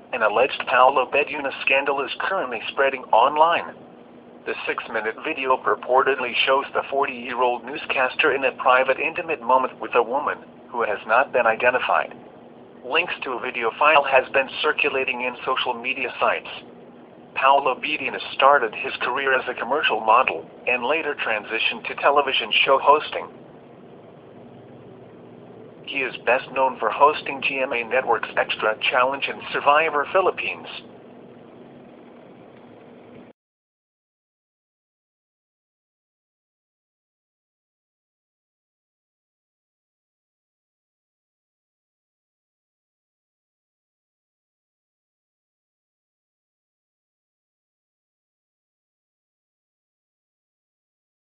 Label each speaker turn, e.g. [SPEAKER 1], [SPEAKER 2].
[SPEAKER 1] An alleged Paolo Beduna scandal is currently spreading online. The 6-minute video purportedly shows the 40-year-old newscaster in a private, intimate moment with a woman who has not been identified. Links to a video file has been circulating in social media sites. Paolo Beduna started his career as a commercial model and later transitioned to television show hosting. He is best known for hosting GMA Network's Extra Challenge and Survivor Philippines.